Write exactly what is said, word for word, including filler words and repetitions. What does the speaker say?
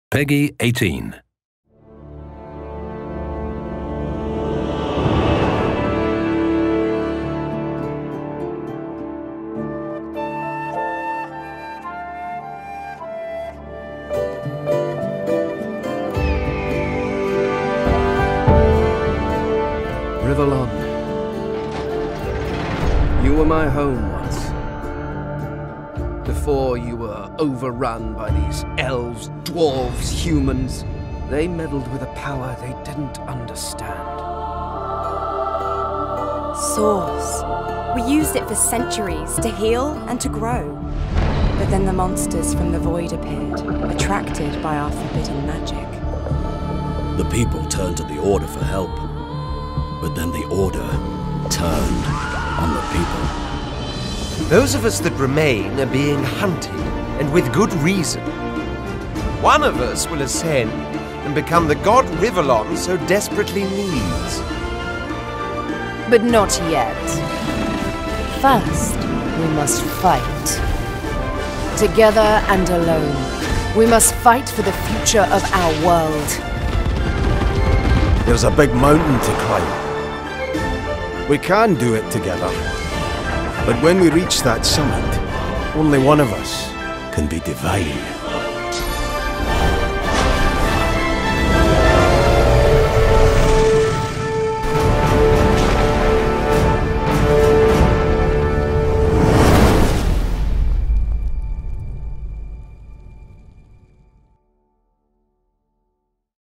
Peggy eighteen. Rivellon, you were my home once. Before you were overrun by these elves, dwarves, humans. They meddled with a power they didn't understand. Source. We used it for centuries to heal and to grow. But then the monsters from the void appeared, attracted by our forbidden magic. The people turned to the Order for help. But then the Order turned on the people. Those of us that remain are being hunted, and with good reason. One of us will ascend and become the god Rivellon so desperately needs. But not yet. First, we must fight. Together and alone, we must fight for the future of our world. There's a big mountain to climb. We can do it together. But when we reach that summit, only one of us can be divine.